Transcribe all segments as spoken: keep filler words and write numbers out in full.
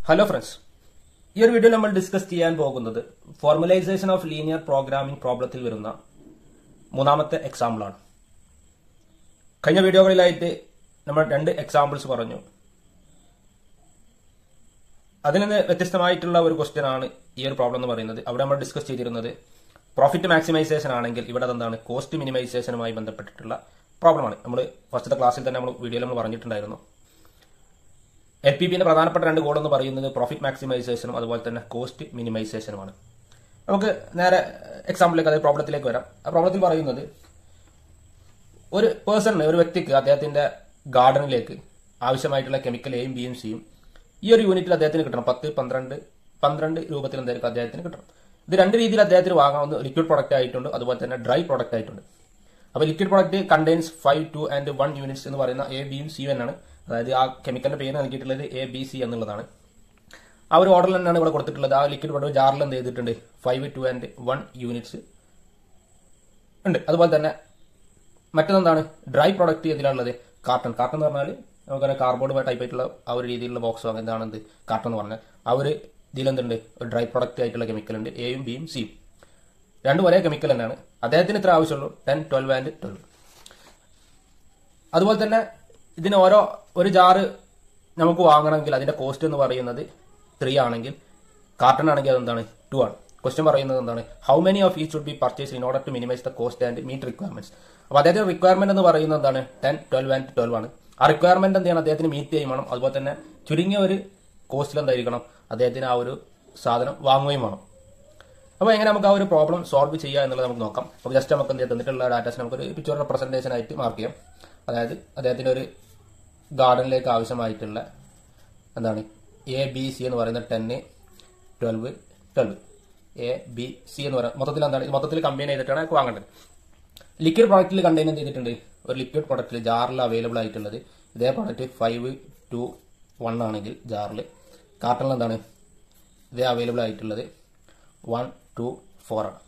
Hello friends. ഈ ഒരു video നമ്മൾ ഡിസ്കസ് ചെയ്യാൻ പോകുന്നത് ഫോർമുലൈസേഷൻ ഓഫ് ലീനിയർ പ്രോഗ്രാമിംഗ് പ്രോബ്ലത്തിൽ വരുന്ന മൂന്നാമത്തെ എക്സാമ്പിൾ ആണ്. കഴിഞ്ഞ വീഡിയോകളിലായിട്ട് നമ്മൾ രണ്ട് എക്സാമ്പിൾസ് പറഞ്ഞു. അതിൽ നിന്ന് വ്യത്യസ്തമായിട്ടുള്ള ഒരു ക്വസ്റ്റ്യൻ ആണ് ഈ ഒരു പ്രോബ്ലം എന്ന് പറയുന്നത്. അവിടെ നമ്മൾ ഡിസ്കസ് ചെയ്തിരുന്നത് പ്രോഫിറ്റ് മാക്സിമൈസേഷൻ ആണെങ്കിൽ ഇവിടെ എന്താണ് കോസ്റ്റ് മിനിമൈസേഷനുമായി ബന്ധപ്പെട്ടിട്ടുള്ള പ്രോബ്ലമാണ്. നമ്മൾ ഫസ്റ്റത്തെ ക്ലാസ്സിൽ തന്നെ നമ്മൾ വീഡിയോയിൽ നമ്മൾ പറഞ്ഞിട്ടുണ്ടായിരുന്നു. എൽ പി പിന്റെ പ്രധാനപ്പെട്ട രണ്ട് ഗോൾ എന്ന് പറയുന്നത് പ്രോഫിറ്റ് മാക്സിമൈസേഷനും അതുപോലെ തന്നെ കോസ്റ്റ് മിനിമൈസേഷനുമാണ്. നമുക്ക് നേരെ എക്സാമ്പിളിലേക്ക് അതായത് പ്രോബ്ലത്തിലേക്ക് വരാം. ആ പ്രോബ്ലത്തിൽ പറയുന്നത് ഒരു പേഴ്സണിന് ഒരു വ്യക്തിക്ക് അദ്ദേഹത്തിന്റെ ഗാർഡനിലേക്ക് ആവശ്യമായിട്ടുള്ള കെമിക്കൽ എയും ബിയും സിയും ഈ ഒരു യൂണിറ്റിൽ അദ്ദേഹത്തിന് കിട്ടണം. പത്ത് പന്ത്രണ്ട് പന്ത്രണ്ട് രൂപത്തിൽ എന്തായിരിക്കും അദ്ദേഹത്തിന് കിട്ടണം. ഇത് രണ്ട് രീതിയിൽ അദ്ദേഹത്തിന് വാങ്ങാവുന്ന ലിക്വിഡ് പ്രൊഡക്റ്റ് ആയിട്ടുണ്ട്, അതുപോലെ തന്നെ ഡ്രൈ പ്രൊഡക്റ്റ് ആയിട്ടുണ്ട്. അപ്പോൾ liquid product contains five two and one units എന്ന് പറയുന്ന എ ബിയും സിയും എന്നാണ്. അതായത് ആ കെമിക്കലിന്റെ പേര് നൽകിയിട്ടുള്ളത് എ ബി സി എന്നുള്ളതാണ്. ആ ഒരു ഓർഡറിൽ തന്നെയാണ് ഇവിടെ കൊടുത്തിട്ടുള്ളത്. ആ ലിക്വിഡ് പ്രൊഡക്റ്റ് ജാറിൽ എന്ത് ചെയ്തിട്ടുണ്ട്, five two and one units ഉണ്ട്. അതുപോലെ തന്നെ മറ്റൊന്നെന്താണ് ഡ്രൈ പ്രൊഡക്റ്റ് ഇതിലുള്ളത് കാർട്ടൺ. കാർട്ടൺ എന്ന് പറഞ്ഞാൽ നമുക്കറിയാം കാർബോർഡ് ടൈപ്പ് ആയിട്ടുള്ള ആ ഒരു രീതിയിലുള്ള ബോക്സോ എന്താണ് എന്ത് കാർട്ടൺ എന്ന് പറഞ്ഞാൽ ആ ഒരു ഇതിലെന്തുണ്ട് ഒരു ഡ്രൈ പ്രൊഡക്റ്റ് ആയിട്ടുള്ള കെമിക്കൽ ഉണ്ട്. എയും ബിയും സിയും രണ്ടും ഒരേ കെമിക്കൽ തന്നെയാണ്. അദ്ദേഹത്തിന് ഇത്ര ആവശ്യമുള്ളൂ ടെൻ ട്വൽവ് ആൻഡ് ട്വൽവ്. അതുപോലെ തന്നെ ഇതിന് ഓരോ ഒരു ജാറ് നമുക്ക് വാങ്ങണമെങ്കിൽ അതിന്റെ കോസ്റ്റ് എന്ന് പറയുന്നത് ത്രീ ആണെങ്കിൽ കാർട്ടൺ ആണെങ്കിൽ അതെന്താണ് ടു ആണ്. ക്വസ്റ്റ്യൻ പറയുന്നത് എന്താണ് how many of each would be purchase in order to minimise the cost and meet requirements. അപ്പോൾ അദ്ദേഹത്തിന്റെ റിക്വയർമെന്റ് എന്ന് പറയുന്നത് എന്താണ് ടെൻ ട്വൽവ് ആൻഡ് ട്വൽവ് ആണ്. ആ റിക്വയർമെന്റ് എന്ത് ചെയ്യണം അദ്ദേഹത്തിന് മീറ്റ് ചെയ്യും വേണം. അതുപോലെ തന്നെ ചുരുങ്ങിയ ഒരു കോസ്റ്റിൽ എന്തായിരിക്കണം അദ്ദേഹത്തിന് ആ ഒരു സാധനം വാങ്ങുകയും വേണം. അപ്പോൾ എങ്ങനെ നമുക്ക് ആ ഒരു പ്രോബ്ലം സോൾവ് ചെയ്യുക എന്നുള്ളത് നമുക്ക് നോക്കാം. അപ്പോൾ ജസ്റ്റ് നമുക്ക് എന്ത് തന്നിട്ടുള്ള ഡാറ്റാസ് നമുക്കൊരു പിക്ചർ റെപ്രസെന്റേഷൻ ആയിട്ട് മാർക്ക് ചെയ്യാം. അതായത് അദ്ദേഹത്തിന്റെ ഒരു ഗാർഡനിലേക്ക് ആവശ്യമായിട്ടുള്ള എന്താണ് എ ബി സി എന്ന് പറയുന്ന ടെന്ന് twelve twelve A B C എന്ന് പറയുന്നത് മൊത്തത്തിൽ എന്താണ് മൊത്തത്തിൽ കമ്പൈൻ ചെയ്തിട്ടാണ് വാങ്ങേണ്ടത്. ലിക്വിഡ് പ്രൊഡക്റ്റിൽ കണ്ടെയ്ൻ എന്ത് ചെയ്തിട്ടുണ്ട് ഒരു ലിക്വിഡ് പ്രൊഡക്റ്റിൽ ജാറിൽ അവൈലബിൾ ആയിട്ടുള്ളത് ഇതേ പ്രൊഡക്റ്റ് ഫൈവ് ടു വൺ ആണെങ്കിൽ ജാറിൽ കാർട്ടണിൽ എന്താണ് ഇതേ അവൈലബിൾ ആയിട്ടുള്ളത് വൺ ടു ഫോർ ആണ്.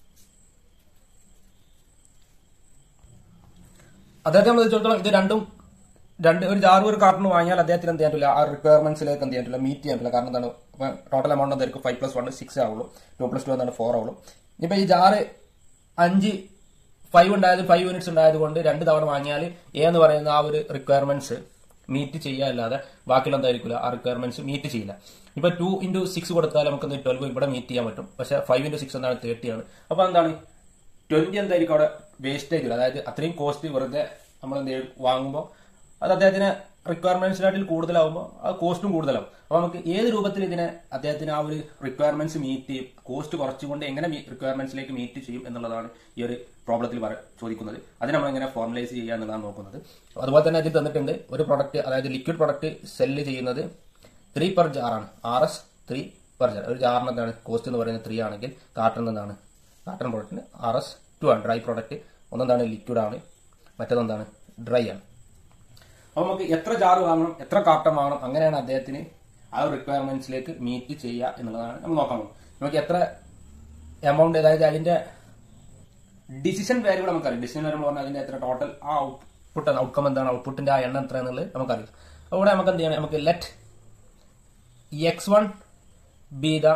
അദ്ദേഹത്തെ സംബന്ധിച്ചിടത്തോളം ഇത് രണ്ടും രണ്ട് ഒരു ജാറ് ഒരു കാർട്ടൺ വാങ്ങിയാൽ അദ്ദേഹത്തിന് എന്ത് ചെയ്യാൻ പറ്റില്ല ആ റിക്വയർമെന്റ്സിലേക്ക് എന്ത് ചെയ്യാൻ പറ്റില്ല മീറ്റ് ചെയ്യാൻ പറ്റില്ല. കാരണം എന്താണ് ടോട്ടൽ എമൗണ്ട് എന്തായിരിക്കും ഫൈവ് പ്ലസ് വൺ സിക്സ് ആവുള്ളൂ, ടു പ്ലസ് ടു എന്താണ് ഫോർ ആവുള്ളൂ. ഇനിയിപ്പോ ഈ ജാറ് അഞ്ച് ഫൈവ് ഉണ്ടായത് ഫൈവ് യൂണിറ്റ്സ് ഉണ്ടായത് കൊണ്ട് രണ്ട് തവണ വാങ്ങിയാൽ എ എന്ന് പറയുന്ന ആ ഒരു റിക്വയർമെന്റ്സ് മീറ്റ് ചെയ്യുക അല്ലാതെ ബാക്കിയുള്ള എന്തായിരിക്കില്ല ആ റിക്വയർമെന്റ്സ് മീറ്റ് ചെയ്യില്ല. ഇപ്പൊ ടു ഇൻറ്റു സിക്സ് കൊടുത്താൽ നമുക്ക് ട്വൽവ് ഇവിടെ മീറ്റ് ചെയ്യാൻ പറ്റും. പക്ഷെ ഫൈവ് ഇൻറ്റു സിക്സ് എന്താണ് തേർട്ടി ആണ്. അപ്പൊ എന്താണ് ട്വന്റി എന്തായിരിക്കും അവിടെ വേസ്റ്റേജ് വരും. അതായത് അത്രയും കോസ്റ്റ് വെറുതെ നമ്മൾ എന്ത് ചെയ്യും വാങ്ങുമ്പോൾ അത് അദ്ദേഹത്തിന് റിക്വയർമെന്റ്സിനാട്ടിൽ കൂടുതലാവുമ്പോൾ ആ കോസ്റ്റും കൂടുതലാവും. അപ്പൊ നമുക്ക് ഏത് രൂപത്തിൽ ഇതിനെ അദ്ദേഹത്തിന് ആ ഒരു റിക്വയർമെന്റ്സ് മീറ്റ് ചെയ്യും കോസ്റ്റ് കുറച്ചുകൊണ്ട് എങ്ങനെ റിക്വയർമെന്റ്സിലേക്ക് മീറ്റ് ചെയ്യും എന്നുള്ളതാണ് ഈ ഒരു പ്രോബ്ലത്തിൽ ചോദിക്കുന്നത്. അത് നമ്മൾ എങ്ങനെ ഫോർമുലൈസ് ചെയ്യുക എന്നുള്ളതാണ് നോക്കുന്നത്. അതുപോലെ തന്നെ ഇതിൽ തന്നിട്ടുണ്ട് ഒരു പ്രൊഡക്റ്റ് അതായത് ലിക്വിഡ് പ്രൊഡക്റ്റ് സെല്ല് ചെയ്യുന്നത് ത്രീ പെർ ജാറാണ്. R S three per jar. ഒരു ജാറിന് എന്താണ് കോസ്റ്റ് എന്ന് പറയുന്നത് ത്രീ ആണെങ്കിൽ കാർട്ടൺ എന്താണ് കാർട്ടൺ പ്രൊഡക്റ്റിന് ആർ എസ് ടു ആണ്. ഡ്രൈ പ്രൊഡക്റ്റ് ഒന്നെന്താണ് ലിക്വിഡ് ആണ്, മറ്റൊന്നെന്താണ് ഡ്രൈ ആണ്. അപ്പൊ നമുക്ക് എത്ര ജാറ് വാങ്ങണം എത്ര കാർട്ടൺ വാങ്ങണം അങ്ങനെയാണ് അദ്ദേഹത്തിന് ആ റിക്വയർമെന്റ്സിലേക്ക് മീറ്റ് ചെയ്യുക എന്നുള്ളതാണ് നമ്മൾ നോക്കാൻ പോകുന്നത്. നമുക്ക് എത്ര എമൗണ്ട് അതായത് അതിന്റെ ഡിസിഷൻ വാല്യൂ നമുക്കറിയാം. ഡിസിഷൻ വാല്യൂ പറഞ്ഞാൽ അതിന്റെ എത്ര ടോട്ടൽ ആ ഔട്ട്പുട്ട് ഔട്ട്കം എന്താണ് ഔട്ട്പുട്ടിന്റെ ആ എണ്ണം എത്ര എന്നുള്ളത് നമുക്കറിയാം. അവിടെ നമുക്ക് എന്ത് ചെയ്യണം നമുക്ക് let X one be the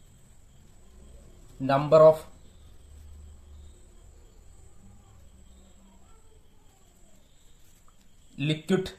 number of liquid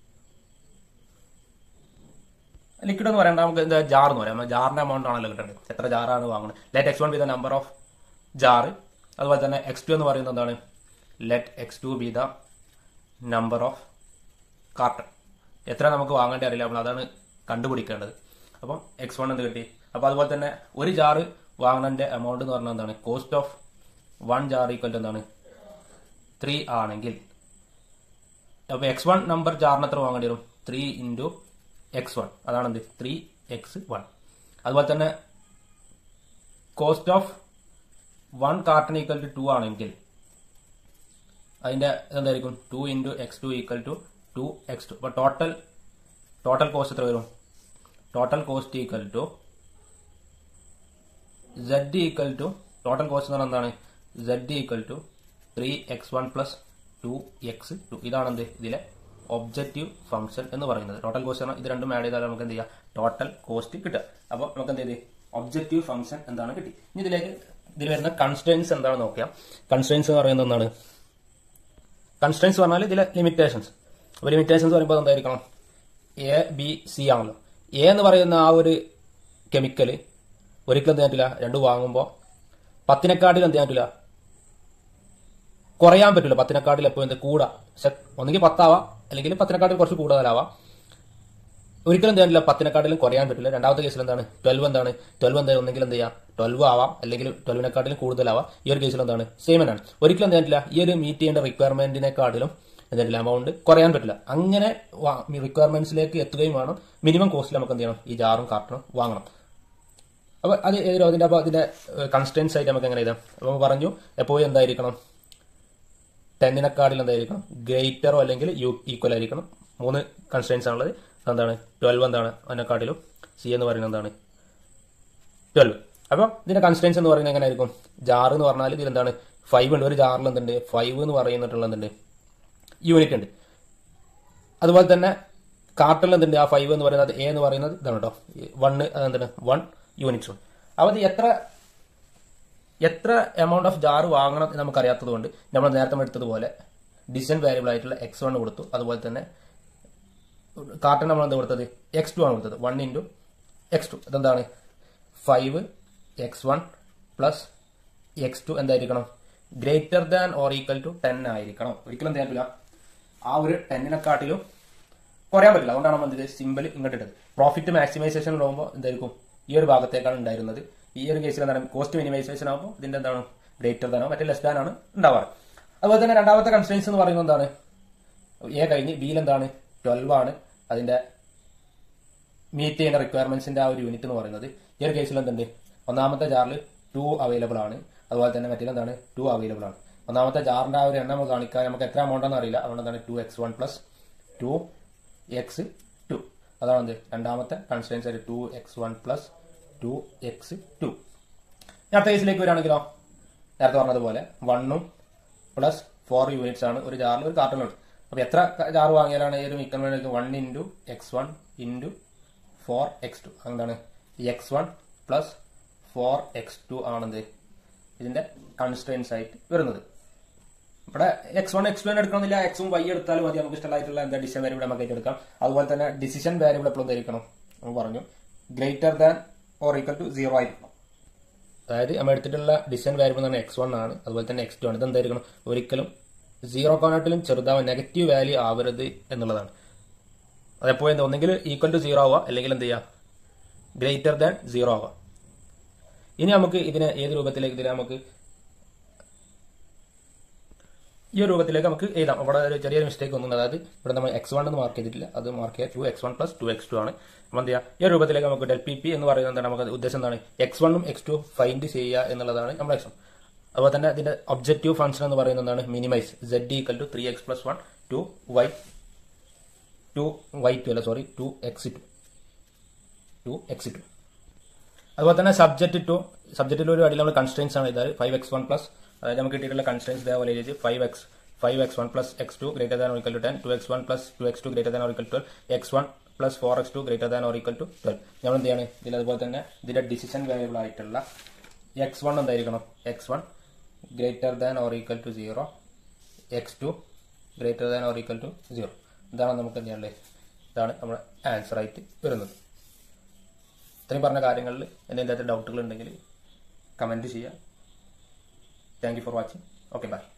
liquid എന്ന് പറയണ്ട നമുക്ക് എന്താ ജാർ എന്ന് പറയാം. ജാറിന്റെ എമൗണ്ട് ആണല്ലോ കിട്ടേണ്ടത്. എത്ര ജാറാണ് വാങ്ങുന്നത്. Let X one be the number of jar. അതുപോലെ തന്നെ എക്സ് ടു എന്ന് പറയുന്നത് എന്താണ് let X two be the number of carton. എത്ര നമുക്ക് വാങ്ങേണ്ടി അറിയില്ല, നമ്മൾ അതാണ് കണ്ടുപിടിക്കേണ്ടത്. അപ്പം എക്സ് വൺ എന്ത് കിട്ടി. അപ്പൊ അതുപോലെ തന്നെ ഒരു ജാറ് വാങ്ങുന്നതിന്റെ എമൗണ്ട് എന്ന് പറഞ്ഞാൽ എന്താണ് cost of one jar equal to എന്താണ് ത്രീ ആണെങ്കിൽ അപ്പൊ എക്സ് വൺ നമ്പർ ജാറിന് എത്ര വാങ്ങേണ്ടി വരും ത്രീ ഇൻറ്റു എക്സ് വൺ അതാണ് എന്ത് ത്രീ എക്സ് വൺ. അതുപോലെ തന്നെ cost of one carton equal to two ആണെങ്കിൽ അതിന്റെ എന്തായിരിക്കും two into X two equal to two X two. അപ്പൊ ടോട്ടൽ ടോട്ടൽ കോസ്റ്റ് എത്ര വരും total cost equal to Z equal to total cost എന്ന് പറഞ്ഞാൽ എന്താണ് Z equal to three X one plus two X two. ഇതാണ് എന്ത് ഇതിലെ objective function എന്ന് പറയുന്നത്. ടോട്ടൽ കോസ്റ്റ് പറഞ്ഞാൽ ഇത് രണ്ടും ആഡ് ചെയ്താൽ നമുക്ക് എന്ത് ചെയ്യാം, ടോട്ടൽ കോസ്റ്റ് കിട്ടുക. അപ്പോൾ നമുക്ക് എന്ത് ചെയ്ത് ഒബ്ജക്റ്റീവ് ഫംഗ്ഷൻ എന്താണ് കിട്ടി. ഇനി ഇതിലേക്ക് ഇതിൽ വരുന്ന കൺസ്ട്രെയിൻസ് എന്താണെന്ന് നോക്കാം. കൺസ്ട്രെയിൻസ് എന്ന് പറയുന്നത് എന്താണ്? കൺസ്ട്രെയിൻസ് പറഞ്ഞാൽ ഇതിലെ ലിമിറ്റേഷൻസ്. അപ്പോൾ ലിമിറ്റേഷൻസ് പറയുമ്പോൾ എന്തായിരിക്കണം, എ ബി സി ആണല്ലോ. എ എന്ന് പറയുന്ന ആ ഒരു കെമിക്കൽ ഒരിക്കലും എന്ത് പറ്റില്ല, രണ്ടും വാങ്ങുമ്പോൾ പത്തിനെക്കാട്ടിൽ എന്ത് ചെയ്യാൻ പറ്റില്ല, കുറയാൻ പറ്റില്ല. പത്തിനെക്കാട്ടിൽ എപ്പോഴും എന്ത് കൂടാ, ഒന്നെങ്കിൽ പത്താവാം അല്ലെങ്കിൽ പത്തിനെക്കാട്ടിൽ കുറച്ച് കൂടുതലാവാം. ഒരിക്കലും എന്ത് ചെയ്യാനില്ല, പത്തിനെക്കാട്ടിലും കുറയാൻ പറ്റില്ല. രണ്ടാമത്തെ കേസിൽ എന്താണ്, ട്വൽവ് എന്താണ്, ട്വൽവ് എന്താ ഒന്നെങ്കിൽ എന്ത് ചെയ്യാം ട്വൽവ് ആവാം അല്ലെങ്കിൽ ട്വൽവിനെക്കാട്ടിലും കൂടുതലാവാം. ഈ ഒരു കേസിൽ എന്താണ് സെയിം ആണ്. ഒരിക്കലും എന്ത് ചെയ്യാനില്ല, ഈ ഒരു മീറ്റ് ചെയ്യേണ്ട റിക്വയർമെന്റിനെക്കാട്ടിലും എന്തെങ്കിലും എമൗണ്ട് കുറയാൻ പറ്റില്ല. അങ്ങനെ റിക്വയർമെന്റ്സിലേക്ക് എത്തുകയും വേണം. മിനിമം കോസ്റ്റിൽ നമുക്ക് എന്ത് ചെയ്യണം, ഈ ജാറും കാർട്ടണും വാങ്ങണം. അപ്പൊ അത് ഏതൊരു അതിന്റെ അപ്പൊ അതിന്റെ കൺസ്റ്റൻസ് ആയിട്ട് നമുക്ക് എങ്ങനെ എഴുതാം. അപ്പൊ പറഞ്ഞു എപ്പോഴും എന്തായിരിക്കണം, ടെന്നിനെക്കാട്ടിൽ എന്തായിരിക്കണം, ഗ്രേറ്ററോ അല്ലെങ്കിൽ ഈക്വൽ ആയിരിക്കണം. മൂന്ന് കൺസ്റ്റൻസ് ആണുള്ളത്. എന്താണ് ട്വൽവ് എന്താണ് അതിനെക്കാട്ടിലും, സി എന്ന് പറയുന്നത് എന്താണ് ട്വൽവ്. അപ്പൊ ഇതിന്റെ കൺസ്റ്റൻസ് എന്ന് പറയുന്നത് എങ്ങനെ ആയിരിക്കും, ജാർ എന്ന് പറഞ്ഞാൽ ഇതിൽ എന്താണ് ഫൈവ് ഉണ്ട്. ഒരു ജാറിൽ എന്തുണ്ട്, ഫൈവ് എന്ന് പറയുന്നിട്ടുള്ള എന്തുണ്ട് യൂണിറ്റ് ഉണ്ട്. അതുപോലെ തന്നെ കാർട്ടണിൽ എന്തുണ്ട്, ആ ഫൈവ് എന്ന് പറയുന്നത് എ എന്ന് പറയുന്നത് ഇതാണ് കേട്ടോ, വൺ എന്താണ് വൺ യൂണിറ്റ്സ് ഉണ്ട്. അപ്പൊ ഇത് എത്ര എത്ര എമൗണ്ട് ഓഫ് ജാർ വാങ്ങണം എന്ന് നമുക്കറിയാത്തത് കൊണ്ട് നമ്മൾ നേരത്തെ എടുത്തതുപോലെ ഡിസിഷൻ വേരിയബിൾ ആയിട്ടുള്ള എക്സ് വൺ കൊടുത്തു. അതുപോലെ തന്നെ കാർട്ടൺ നമ്മൾ എന്താ കൊടുത്തത്, എക്സ് ടു ആണ് കൊടുത്തത്. വൺ ഇൻറ്റു എക്സ് ടു ഇതെന്താണ് five X one plus X two എന്തായിരിക്കണം, greater than or equal to ten ആയിരിക്കണം. ഒരിക്കലും എന്താ പറ്റില്ല, ആ ഒരു ടെന്നിനെക്കാട്ടിലും കുറയാൻ പറ്റില്ല. അതുകൊണ്ടാണ് നമ്മൾ ഇത് സിമ്പിൾ ഇങ്ങോട്ട് ഇട്ടത്. പ്രോഫിറ്റ് മാക്സിമൈസേഷൻ ആകുമ്പോൾ എന്തായിരിക്കും, ഈ ഒരു ഭാഗത്തേക്കാണ് ഉണ്ടായിരുന്നത്. ഈ ഒരു കേസിൽ എന്താണ് കോസ്റ്റ് മിനിമൈസേഷൻ ആകുമ്പോൾ ഇതിന്റെ എന്താണ് ഗ്രേറ്റർ ദാനോ മറ്റേ ലെസ് ദാൻ ആണ് ഉണ്ടാവാറ്. അതുപോലെ തന്നെ രണ്ടാമത്തെ കൺസ്ട്രെയിൻസ് എന്ന് പറയുന്നത് എന്താണ്, എ കഴിഞ്ഞ് ബിയിൽ എന്താണ് ട്വൽവ് ആണ് അതിന്റെ മീറ്റ് ചെയ്യുന്ന റിക്വയർമെന്റ്സിന്റെ ആ ഒരു യൂണിറ്റ് എന്ന് പറയുന്നത്. ഈ ഒരു കേസിൽ എന്തുണ്ട്, ഒന്നാമത്തെ ജാറിൽ ടു അവൈലബിൾ ആണ്. അതുപോലെ തന്നെ മറ്റേ എന്താണ് ടു അവൈലബിൾ ആണ്. ഒന്നാമത്തെ ജാറിന്റെ ആ ഒരു എണ്ണം നമുക്ക് കാണിക്കാൻ നമുക്ക് എത്ര എമൗണ്ട് എന്ന് അറിയില്ല. അതുകൊണ്ട് എന്താണ് two X one plus two X two അതാണ് എന്ത് രണ്ടാമത്തെ കൺസ്ട്രെയിൻസ് ആയിട്ട് two X one plus two X two. അടുത്ത കേസിലേക്ക് വരികയാണെങ്കിലോ നേരത്തെ പറഞ്ഞതുപോലെ വണ്ണും പ്ലസ് ഫോർ യൂണിറ്റ്സ് ആണ് ഒരു ജാറിൽ ഒരു കാർട്ടണിലുണ്ട്. അപ്പൊ എത്ര ജാർ വാങ്ങിയാലാണ് ഈ ഒരു മിക്കൽ one into X one into four X two എന്താണ് X one plus four X two ആണെന്ത് ഇതിന്റെ കൺസ്ട്രെയിൻസ് ആയിട്ട് വരുന്നത്. ഇവിടെ എക്സ് വൺ എക്സ് ടു എടുക്കണമെന്നില്ല, എക്സും വൈ എടുത്താലും മതി. നമുക്ക് ഇഷ്ടമായിട്ടുള്ള എന്താ ഡിസിഷൻ വേരിയബിൾ നമുക്ക് എടുക്കാം. അതുപോലെ തന്നെ ഡിസിഷൻ വേരിയബിൾ എപ്പോഴും ധരിക്കണം നമ്മൾ പറഞ്ഞു, greater than or equal to zero ആയിരിക്കണം. അതായത് നമ്മൾ എടുത്തിട്ടുള്ള ഡിസിഷൻ വേരിയബിൾ എന്ന് പറഞ്ഞാൽ എക്സ് വൺ ആണ്, അതുപോലെ തന്നെ എക്സ് ടു ആണ്. ഇതെന്തായിരിക്കണം, ഒരിക്കലും സീറോ കോണാട്ടിലും ചെറുതാവാൻ നെഗറ്റീവ് വാല്യൂ ആവരുത് എന്നുള്ളതാണ്. അതെപ്പോഴും ഒന്നെങ്കിൽ ഈക്വൽ ടു സീറോ ആവുക അല്ലെങ്കിൽ എന്ത് ചെയ്യുക ഗ്രേറ്റർ ദാൻ സീറോ ആവുക. ഇനി നമുക്ക് ഇതിനെ ഏത് രൂപത്തിലേക്ക് ഇതിനെ നമുക്ക് ഈ ഒരു രൂപത്തിലേക്ക് നമുക്ക് എഴുതാം. അവിടെ ഒരു ചെറിയൊരു മിസ്റ്റേക്ക് ഒന്നും, അതായത് ഇവിടെ നമ്മൾ എക്സ് വൺ എന്ന് മാർക്ക് ചെയ്തിട്ടില്ല, അത് മാർക്ക് ചെയ്യുക two X one plus two X two ആണ്. നമ്മൾ എന്ത് ചെയ്യുക ഈ ഒരു രൂപത്തിലേക്ക് നമുക്ക് ഡെൽ പി പി എന്ന് പറയുന്നത് എന്താണ്, നമുക്ക് ഉദ്ദേശം എന്താണ് എക്സ് വണ്ണും എക്സ് ടു ഫൈൻഡ് ചെയ്യുക എന്നുള്ളതാണ് നമ്മുടെ ലക്ഷ്യം. അതുപോലെ തന്നെ ഇതിന്റെ ഒബ്ജക്റ്റീവ് ഫംഗ്ഷൻ എന്ന് പറയുന്നത് എന്താണ്, minimise Z equal to three X plus one two Y two Y two അല്ല sorry two X two two X two. അതുപോലെ തന്നെ സബ്ജക്ട് ടു സബ്ജക്റ്റിൽ ഒരു അടിയിൽ നമ്മൾ കൺസ്ട്രെയിൻസ് ആണ് ഇതായത് ഫൈവ് എക്സ് വൺ പ്ലസ്, അതായത് നമുക്ക് കിട്ടിയിട്ടുള്ള കൺസ്ട്രെയിൻസ് ഇതേപോലെ എഴുതി five X five X one plus X two greater than or equal to ten, two X one plus two X two greater than or equal to twelve, X one plus four X two greater than or equal to twelve. നമ്മൾ എന്ത് ചെയ്യാണ് ഇതിൽ അതുപോലെ തന്നെ ഇതിന്റെ decision variable ആയിട്ടുള്ള X one എന്തായിരിക്കണം, X one greater than or equal to zero, X two greater than or equal to zero. ഇതാണ് നമുക്ക് എന്ത് ചെയ്യാനുള്ളത്, ഇതാണ് നമ്മുടെ ആൻസർ ആയിട്ട് വരുന്നത്. ഇത്രയും പറഞ്ഞ കാര്യങ്ങളിൽ എന്തെങ്കിലും ഡൗട്ടുകൾ ഉണ്ടെങ്കിൽ കമന്റ് ചെയ്യുക. Thank you for watching. Okay by.